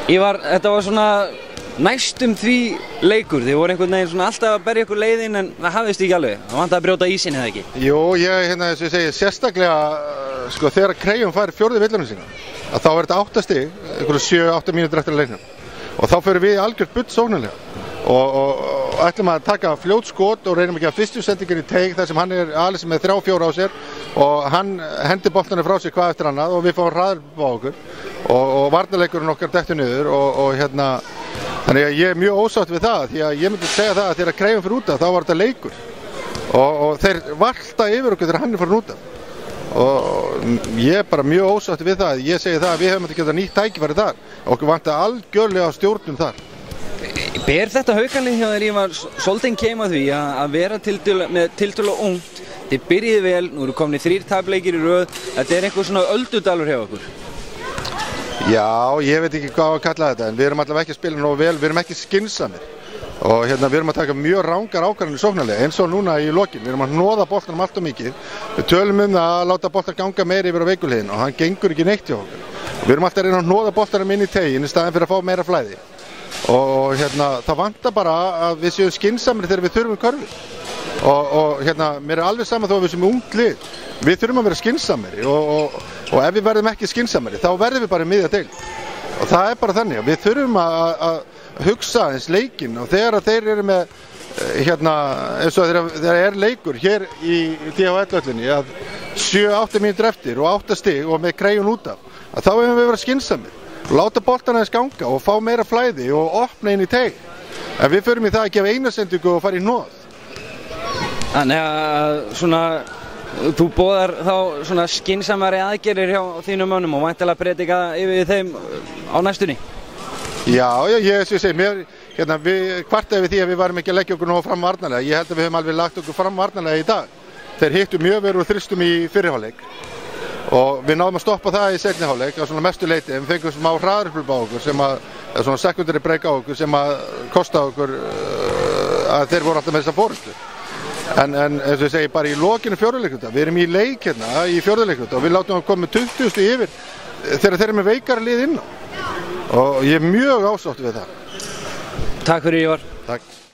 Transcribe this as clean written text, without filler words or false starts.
Ívar, þetta var svona næstum því leikur. Þið voru einhvern veginn svona alltaf að berja ykkur leiðin en það hafðist ekki alveg. Það vantaði að brjóta ísinn eða ekki? Jú, ég þess að ég segi sérstaklega sko þegar Crayons fær fjórðu villunum sína að þá þetta 8 stig, einhverju 7-8 mínútur eftir að leiknum. Og þá fyrir við algjört butt sóknarlega og ætlum að taka fljót skot og reynum ekki að fyrstu sendingin í teig þar sem hann alveg með 3-4 á sér og hann hendir boltanum frá sér hvað eftir annað og við fáum hraður á okkur og varnarleikurinn okkar dettur niður og þannig að ég mjög ósátt við það því að ég myndi segja það að þegar Crayons fyrir út af þá var þetta leikur og þeir valta yfir okkur þegar hann farin út af og ég bara mjög ósátt við það. Ég segi það að við hefum ekki getað nýtt tækifæri þar og okkur vantar algjörlega stjórnum þar. Ber þetta haukalið hjá þér Ívar svolítið keim að því að vera með tiltölulega ungt? Þið byrjið vel, nú eru komin 3 tapleikir í röð, þetta einhver svona öldudalur hjá okkur? Já, ég veit ekki hvað að kalla þetta en við erum allavega ekki að spila nógu vel, við erum ekki skynsamir og við erum að taka mjög rangar ákvarðanir sóknarlega eins og núna í lokin, við erum að hnoða boltanum allt og mikið, við tölum það að láta boltan ganga meira yfir á veikulíðinu og hann gengur ekki neitt hjá okkur. Við erum alltaf að reyna að hnoða boltanum inn í tegin í staðinn fyrir að fá meira flæði og það vantar bara að við séum skynsamir þegar við þurfum körfu og mér alveg sama þó að við séum ungt lið, við þurfum að vera skynsamir og ef við verðum ekki skynsamir þá verðum við bara í miðja deild og það bara þannig að við þurfum að hugsa eins leikinn og þegar þeir eru með eins og þegar leikur hér í DHL-öllinni að 7-8 mínútur eftir og 8 stig og með Crayons út af að þá hefum við verið skynsamir og láta boltana þess ganga og fá meira flæði og opna inn í teig en við förum í það að gefa einasendingu og fara í hnoð. Þannig að svona þú boðar þá svona skynsamari aðgerðir hjá þínum mönnum og væntanlega predika yfir þeim á næstunni? Já, ég segi mér, við kvartaði við því að við varum ekki að leggja okkur nógu fram varnarlega. Ég held að við höfum alveg lagt okkur fram varnarlega í dag. Þeir hittu mjög vel og þristum í fyrri hálfleik og við náðum að stoppa það í seinni hálfleik á svona mestu leyti en við fengum smá hraðarupplöp á okkur svona secondary break á okkur sem að kosta okkur að þeir voru alltaf með þessa fórustu. En eins og ég segi bara í lokinu fjórðuleikluta, við erum í leik í fjórðuleikluta og við látum að koma með 20 stig yfir þegar þeir eru með veikara lið inn á og ég er mjög ásátt við það. Takk fyrir Ívar. Takk.